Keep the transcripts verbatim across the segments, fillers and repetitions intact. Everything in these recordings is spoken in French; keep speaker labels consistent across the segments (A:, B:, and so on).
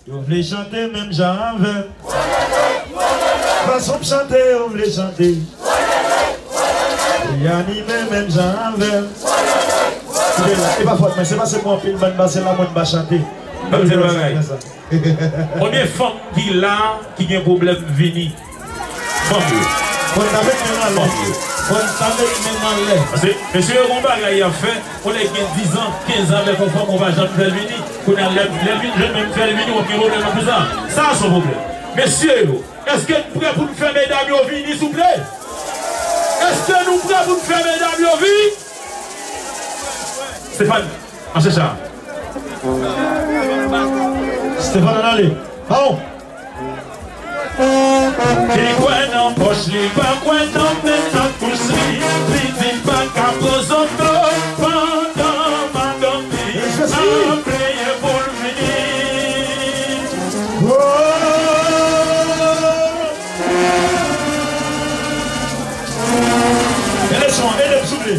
A: Vous voulez chanter même j'avais. Façon de chanter, vous voulez chanter. Et animer même j'avais. Et pas faute, mais c'est pas seulement pile bonne basse, c'est la bonne basse chanter.
B: Combien de femmes qui là, qui ont un problème vini? Femme.
A: On avec même en on avec même en
B: l'air. Monsieur Romba, il a fait, on a dix ans, quinze ans avec une femme, on va jamais faire vini. On a les même faire vini, on a un problème pour ça. Ça, c'est son problème. Messieurs, est-ce que nous prêts pour nous faire mesdames au vini, s'il vous plaît? Est-ce que nous prêts pour nous faire mesdames au vini? Stéphane, en cherchant.
A: Stéphane, allez. Bon.
B: Les coins en poche, les coins en tête, en pousserie, les dix pas qu'à poser pendant ma dormie, à prier pour le venir.
A: Et les sons, et les soufflés.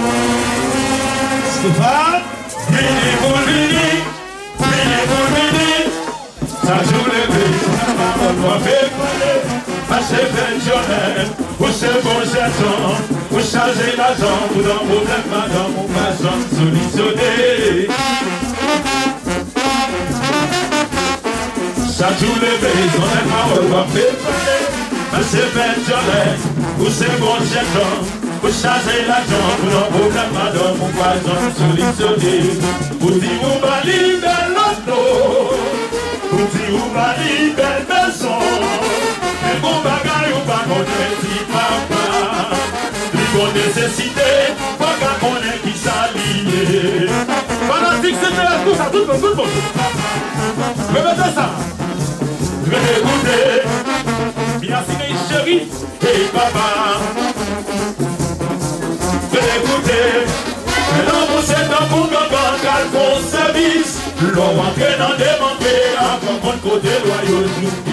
A: Stéphane,
B: venez pour le venir, venez pour le venir, ça joue le pays, on va faire parler. Assez pensionnaire, où c'est bon jeton, où charger l'argent, où dans mon problème, madame, on va s'en solutionner. Chaque jour les baies, on est pas, on va préparer. Assez pensionnaire, où c'est bon jeton, où charger l'argent, où dans mon problème, madame, on va s'en solutionner. Où dit où va libérer l'auto, où dit où va libérer maison. Les bons bagailles ou pas qu'on est si papa. Les bonnes nécessités, pas qu'on est qui s'allie. Fanatique, c'était la course à tout le monde, tout le monde. Remettez ça. Je vais écouter. Bien si chérie et papa. Je vais écouter. Maintenant, vous êtes dans mon gamin, car mon service. L'on rentre dans des manqués, avant mon côté loyaux.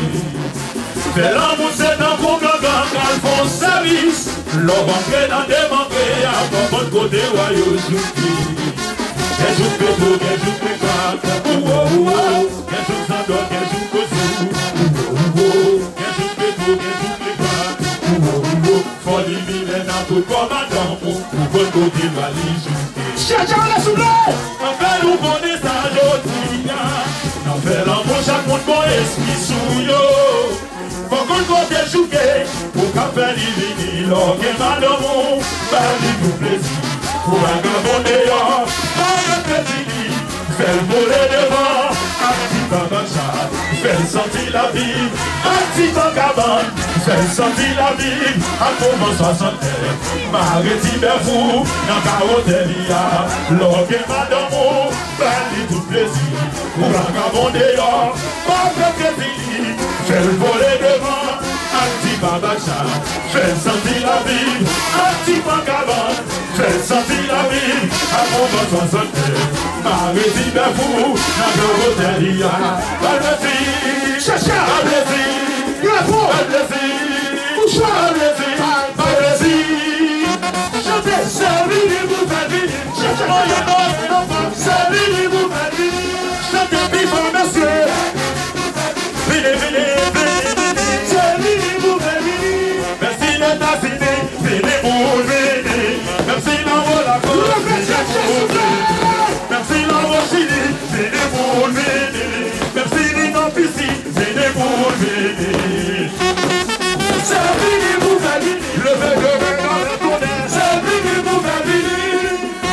B: Fais l'amour, c'est dans mon gamin, car font service. L'on rentre dans des manqués, avant mon côté royaux. Qu'est-ce que je fais tout, qu'est-ce que je fais pas? Qu'est-ce que je s'endors, qu'est-ce que je fais? Qu'est-ce que je fais tout, qu'est-ce que je fais pas? Faut l'éliminer dans tout commandant pour bon côté royaux.
A: Chacha, la soufflée!
B: En fait, nous connaissons ça, je dis. En fait, l'amour, chaque monde, bon esprit sous yo. Pour qu'on côté jouer, pour qu'à faire l'ivini, l'orgue et madame, par du plaisir. Pour un gabon d'ailleurs, par le petit, faire le volet devant, un petit babachat, faire sentir la vie, un petit vagabond, faire sentir la vie, un moment soixantaine, Maréti Berfou, dans Carotelia, l'orgue et madame, par du plaisir. Pour un gabon d'ailleurs, par le petit, fais le volet devant, un petit babacha, fais sentir la vie, un petit vagabond, fais sentir la vie, à mon bon soixantaine, Maréti Berfou, dans le Rotelia, allez-y, chacha, allez-y, bravo, allez-y, bouchard, allez-y, allez-y, chantez, servir, vous faites venir, chacha, non, y'a non, servir, vous faites venir, chantez, vivant, monsieur. Venez, venez, venez, venez, c'est vini pour venir. Merci d'être fini, venez pour venir. Merci d'envoyer la cause, venez pour venir. Merci d'envoyer Chili, venez pour venir. Merci d'envoyer piscine, venez pour venir. C'est vini pour venir. Le fait que maintenant le tourner, c'est vini pour venir.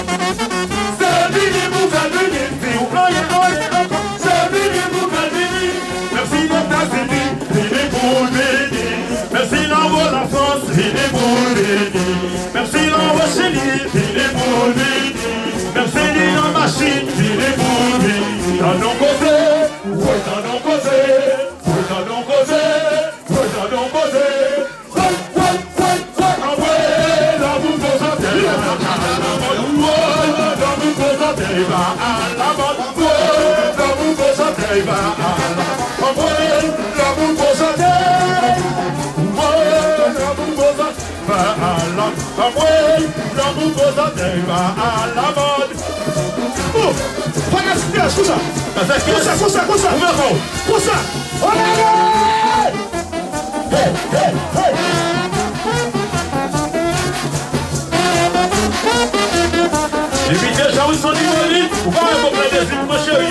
B: C'est vini pour venir. Puis on croit, on croit, on croit. C'est vini pour venir. Merci d'être fini, venez pour venir. Merci d'envoyer la France, venez pour venir. Merci d'envoyer Chili, venez pour venir. Merci d'envoyer machine, venez pour venir. Dans nos côtés, oui, dans nos côtés, oui, dans nos côtés, oui, dans nos côtés. Oui, oui, oui, oui, envoyez la boue pour santé, la boue pour santé, va à la mode. La boue pour santé, va à la mode. Envoyez la boue pour santé. Va à la mode. La boue pour santé, va à la mode. Oh,
A: quinze, comme ça. Comme ça, comme ça, comme ça. Comme ça. Allez! Hey, hey, hey.
B: Et puis déjà, vous sont dit, vous pouvez comprendre des films, mon chéri.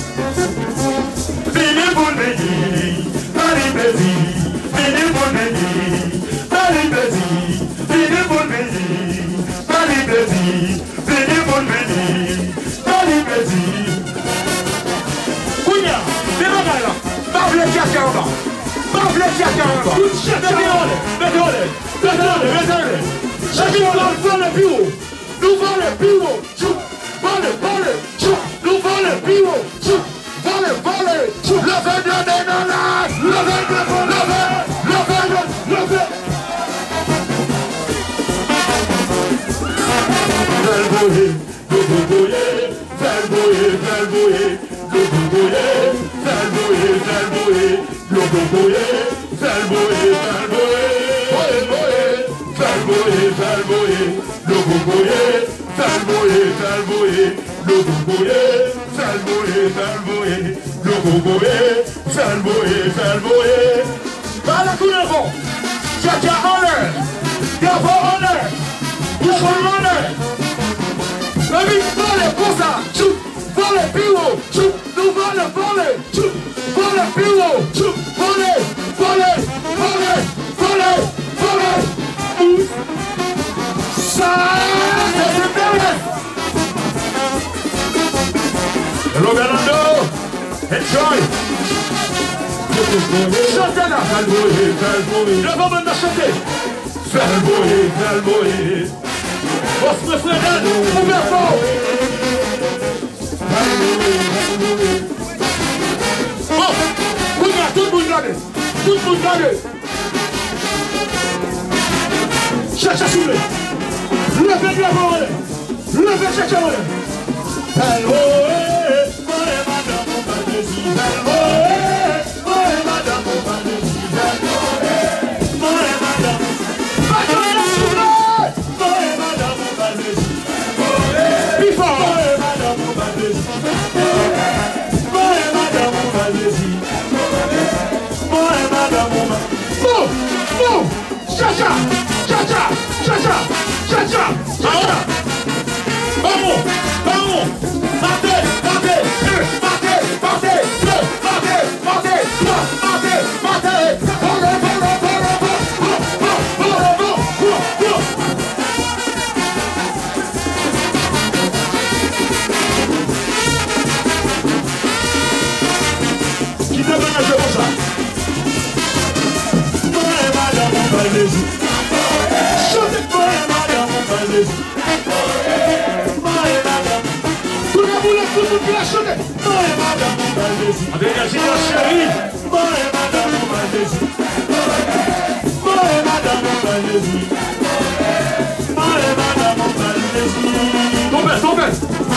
B: Fini pour le pays, Paris Bézi. Fini pour le pays, Paris Bézi. Fini pour le pays, Paris Bézi. Fini pour le pays, Paris Bézi. Kounia, c'est pas mal là. Pas le caca en bas. Pas le caca en bas. Mettez-le, mettez-le, mettez-le. Chacun va le plus haut. Nous va le plus haut. Vole, vole, nous va le plus haut. Vole, vole, levez de dans la, levez de, levez, levez, levez. Verboyer, verboyer, verboyer, verboyer, verboyer, verboyer, verboyer, verboyer, verboyer, verboyer, verboyer, verboyer, verboyer, verboyer, verboyer, le gogoyer, verboyer, verboyer, le gogoyer, verboyer, verboyer. Par la couleur, Jaja en l'air, Gavo en l'air, Bouchon en l'air. La vie vole comme ça, chou, vole plus haut, chou, nous vole, vole, chou, vole plus haut, chou, vole, vole, vole, vole, vole. Ça, c'est super. Hello, Bernardo. Enjoy. Chantez là. Verboyer, verboyer. Je vais maintenant chanter. Verboyer, verboyer. Votre frère, ouvert fort. Bon, regarde, tout le monde regarde. Tout le monde regarde. Cherche à soulever. Levez de la volée. Levez, cherche à voler. Verboyer, moi madame, on va le dire. Verboyer, moi madame, on va le dire. Verboyer, moi madame. Madame, la soulever. Moi madame, on va le dire. Verboyer, plus fort. Moi madame, on va le dire. Moi madame, on va le dire. Moi madame, on va. Bon, bon, chacha, chacha, chacha, chacha, chacha. Vamos, vamos, matez, matez, deux, matez, matez, deux, matez, matez, trois, matez, matez, vole, vole, vole, vole, vole, vole, vole. Qui te donne un jeu comme ça? Moi et madame, on va les y. Chantez, moi et madame, on va les y. Tout le monde qui l'a chanté. Moi et madame, on va les y. Avec la génie chérie. Moi et madame, on va les y. Moi et madame, on va les y. Moi et madame, on va les y. Tombez, tombez.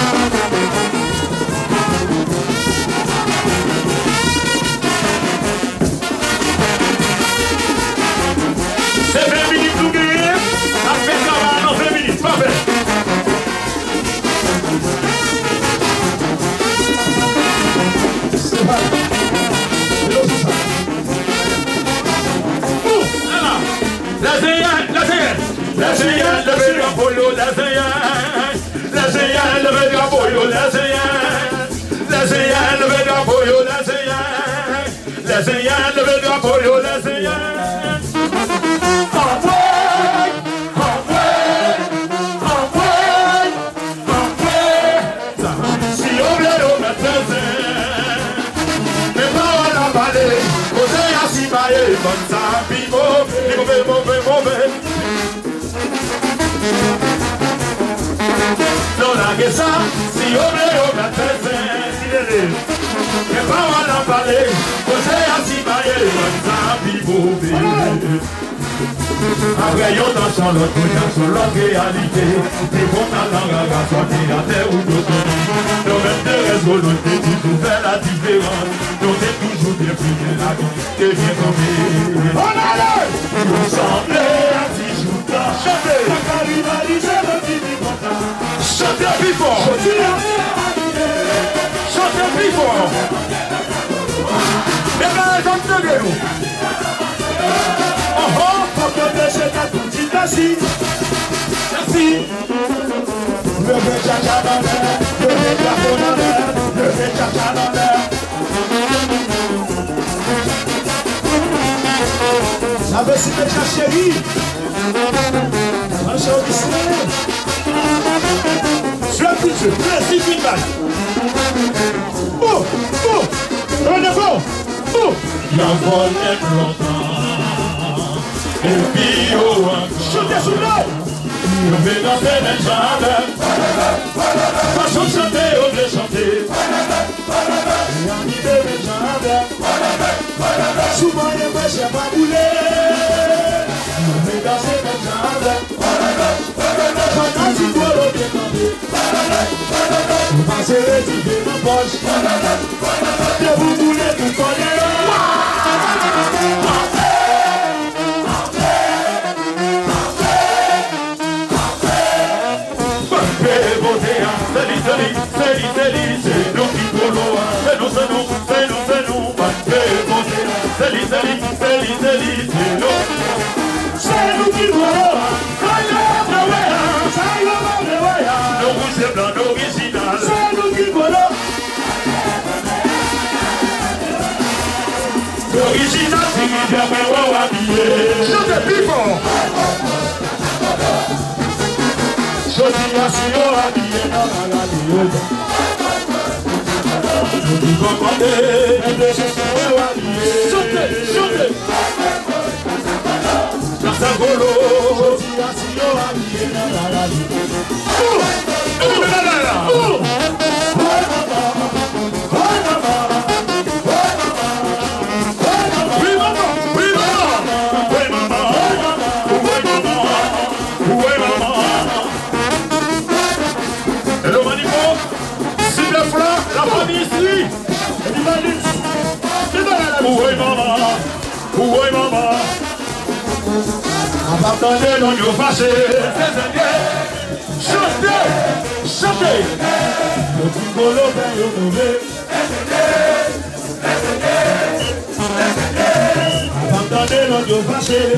B: C'est vingt minutes pour gagner. Après ça va dans vingt minutes. Parfait. La Zéyane, le vélo polo, la Zéyane, la Zéyane, le vélo polo, la Zéyane, la Zéyane, le vélo polo, la Zéyane, la Zéyane, le vélo polo, la Zéyane. Envoie, envoie, envoie, envoie. Si on vient au matin, mais pas à la vallée, on s'est assis baillé comme ça, puis mauvais, mauvais, mauvais, mauvais. Non la que ça, si on est au matin, mais pas à la vallée, on s'est assis baillé comme ça, puis mauvais. Après yon dans son l'autre, dans l'autre réalité, et qu'on a l'angle à sortir la terre ou d'autres. Nos mêmes de réseaux, nous t'es toujours fait la différence. Nous t'es toujours bien plus bien la vie, t'es bien tombé. On allait! Nous semblait à dix jours d'an. Chantez! La caribalisée, le petit content. Chantez plus fort! Chantez!
A: plus fort. Dégage comme de nous. Oh oh, pour que je t'ai tout dit merci. Merci. Le vrai chacha dans l'air, le vrai chapeau dans l'air, le vrai chacha dans l'air. Ça veut si déjà chérie. Un show du cinéma. Je suis petit, merci feedback. Oh, oh, rendez-vous. Oh,
B: la volée longtemps. Et puis au
A: chantez sous l'eau.
B: je vais danser les jambes. Façon de chanter, on veut chanter.
A: Animer les jambes. Souvent les mains, j'ai pas boulé. Je vais danser les jambes. Pendant que tu dois le décanter. Vous pensez retirer ma poche. Que vous voulez tout connaître.
B: C'est nous qui volons, c'est nous, c'est nous, c'est nous, c'est nous, c'est lui, c'est lui, c'est lui, c'est lui, c'est nous.
A: C'est nous qui volons, c'est
B: nos rouges et blancs, original.
A: c'est nous qui volons.
B: L'original, c'est qui vient faire au habillé.
A: Chantez plus fort. Chantez à si haut habillé dans la radio.
B: Nous commandez,
A: Les deux sont habillés.
B: chantez, chantez. Dans sa golo.
A: Chantez à si haut habillé dans la radio.
B: Attendez, non, nous fâchés.
A: Chantez, chantez. Le petit bolo ben yo nommé. Attendez, non, nous fâchés.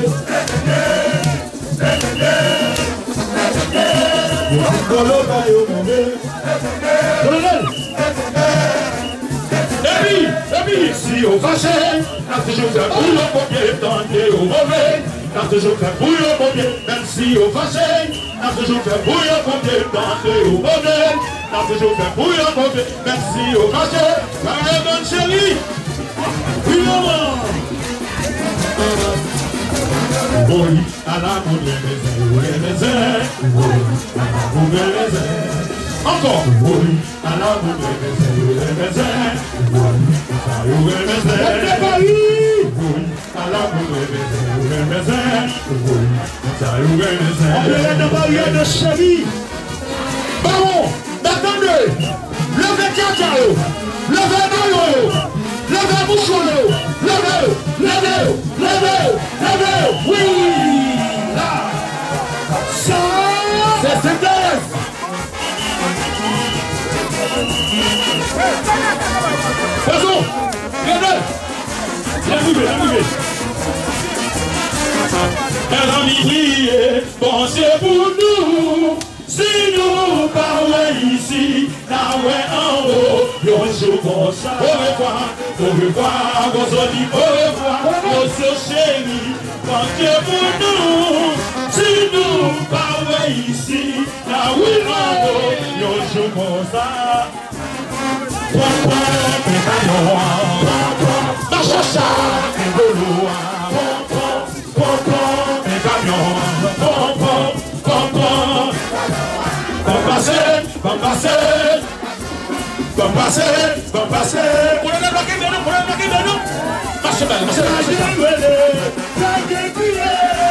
A: Le petit bolo ben yo nommé. Colonel.
B: Et puis, et puis, si on fâchait, n'a toujours fait bouillon pour bien tenter au mauvais. N'a toujours fait bouillon pour bien, même si on fâchait. N'a toujours fait bouillon pour bien tenter au mauvais. N'a toujours fait bouillon pour bien, même si on fâchait. Car elle bonne chérie, oui maman. Oui, à la boue des raisins, oui les raisins. Oui, à la boue des raisins. Encore, oui, à la boue des raisins, oui les raisins. Oui, à la boue des raisins. Oui, à la boue des raisins, oui les raisins. Oui, à la boue des raisins.
A: On est dans la barrière de chérie.
B: Baron, attendez, levez Tiatao, levez Noyo, levez Boucholo, levez, levez, levez, levez, oui, là,
A: Ça,
B: c'est synthèse. Poisson, levez, levez, levez. Elle a mis prier, pensez pour nous. Si nous parlons ici, là où est en haut, yo joue comme ça. Au revoir, au revoir, on se dit au revoir, monsieur chéri, pensez pour nous. Si nous parlons ici, là où est en haut, yo joue comme ça. Pom pom, pétaillon, ma chacha, et de l'eau, pom pom, pom pom, pétaillon, pom pom, pom pom. Vamos passer, vamos passer, vamos passer, vamos passer. Pour le bloquer de nous, pour le bloquer de nous. Marche belle, marche belle, marche belle.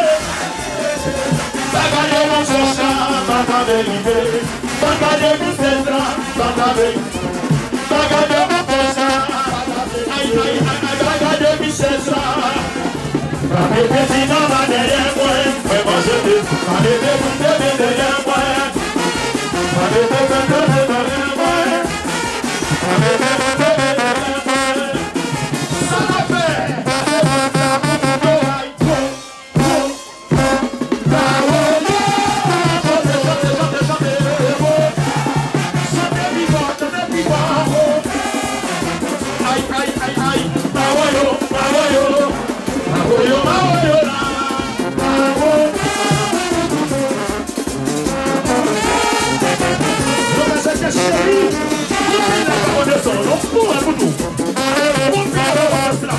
B: Bagade mon socha, bagade l'idée. Bagade mon centra, bagade. Bagade mon socha, aïe aïe aïe, bagade mon centra. Bagade petit dans ma derrière moi, ouais moi je dis, bagade petit derrière moi. Allez, allez, allez, allez, allez, allez, allez, allez, allez, allez, aïe, aïe, aïe, aïe. Mawoyo, mawoyo. Mawoyo, mawoyo là. Mawoyo.
A: Professeur Chéri.
B: On est sur le fond, à vous. On fait là.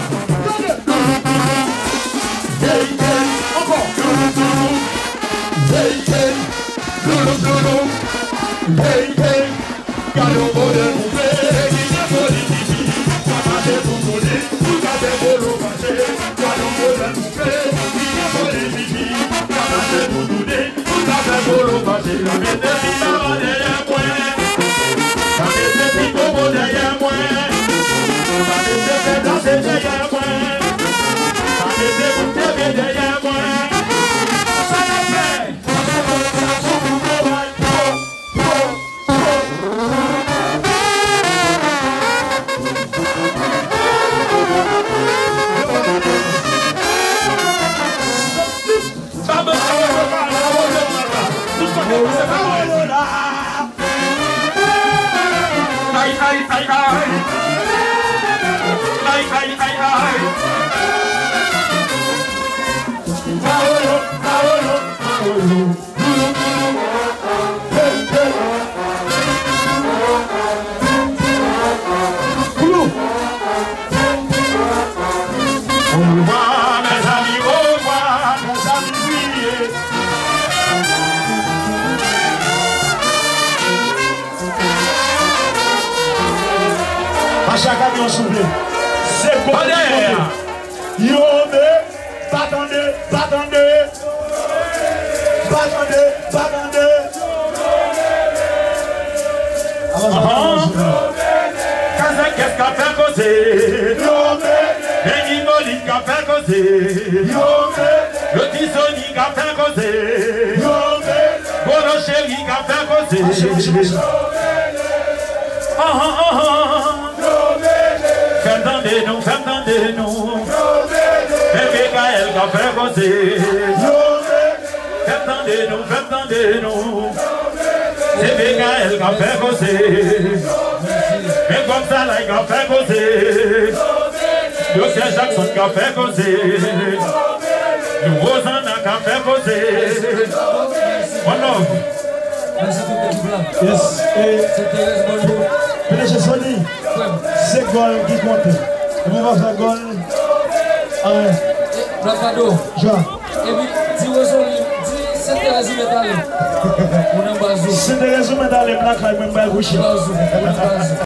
B: Hey, hey, encore. Hey, hey, loulou, loulou. Hey, hey, galop, modèle, mouvé. Il y a politique. Papa, vous voulez. Vous avez vos locages. Galop, modèle, mouvé. Il y a politique. Papa, vous voulez. Vous avez vos locages. La méthode, il y a derrière moi. La méthode, il y a derrière moi. La méthode, il y a derrière moi. La méthode, il y a derrière moi. Ça l'a fait. Aïe, aïe, aïe, aïe. Aïe, aïe, aïe, aïe. Maolo, maolo, maolo. Loulou, loulou. Hey, hey. Loulou. Au revoir, mes amis, au revoir, mes amis, oui.
A: À chaque avion soufflé. C'est quoi? Yo, mais, battendez, battendez. Battendez, battendez.
B: Qu'est-ce qu'a fait causer? Benimoli qu'a fait causer. Le Tissoni qu'a fait causer. Bolo chéri qu'a fait causer. Ah ah ah ah. Fais entendre nous, fais entendre nous. Bébé Gaël qu'a fait causer. Fais entendre nous, fais entendre nous. Bébé Gaël qu'a fait causer. Mais comme ça, là, il a fait causer. José Jackson qui a fait causer. Nous Rosanna qui a fait causer. One love.
C: Merci pour le blanc.
A: Yes.
C: C'était Thérèse Bonjour.
A: Pénéché Sony. C'est Gol qui compte. Vous va faire Gol.
C: Rapado.
A: Joie.
C: Et puis, dis Rosanna, dis c'est Thérèse Métalé. On est basé.
A: C'est des raisons d'aller black, même pas coucher.
C: Basé.